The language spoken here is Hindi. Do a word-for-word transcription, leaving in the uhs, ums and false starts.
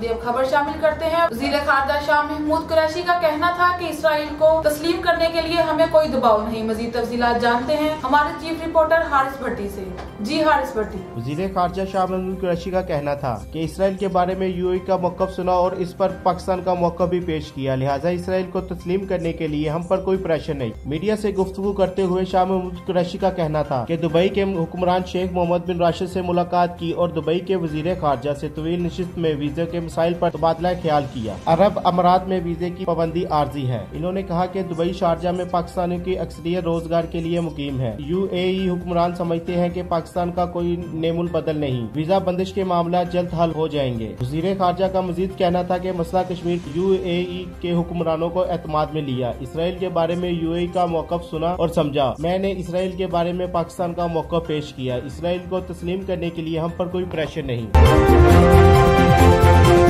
चलिए अब खबर शामिल करते हैं। वज़ीर खारजा शाह महमूद कुरैशी का कहना था कि इसराइल को तस्लीम करने के लिए हमें कोई दबाव नहीं। मजीद तफसीलात जानते हैं हमारे चीफ रिपोर्टर हारिस भट्टी से। जी हारिस भट्टी। वज़ीर खारजा शाह महमूद कुरैशी का कहना था कि इसराइल के बारे में यूएई का मौक़िफ़ सुना और इस पर पाकिस्तान का मौक़िफ़ भी पेश किया, लिहाजा इसराइल को तस्लीम करने के लिए हम पर कोई प्रेशर नहीं। मीडिया से गुफ्तगू करते हुए शाह महमूद कुरैशी का कहना था कि दुबई के हुक्मरान शेख मोहम्मद बिन राशिद से मुलाकात की और दुबई के वज़ीर खारजा से तवील नशिस्त में वीजे के मसाइल पर तबादला ख्याल किया। अरब अमारात में वीजे की पाबंदी आर्जी है। इन्होंने कहा कि दुबई शारजा में पाकिस्तानियों की अक्सरियत रोजगार के लिए मुकीम है। यूएई हुक्मरान समझते हैं कि पाकिस्तान का कोई नेमुल बदल नहीं, वीजा बंदिश के मामला जल्द हल हो जाएंगे। वज़ीर खारजा का मजीद कहना था कि मसला कश्मीर यूएई के हुक्मरानों को एतमाद में लिया। इसराइल के बारे में यूएई का मौक़िफ़ सुना और समझा। मैंने इसराइल के बारे में पाकिस्तान का मौक़िफ़ पेश किया। इसराइल को तस्लीम करने के लिए हम पर कोई प्रेशर नहीं।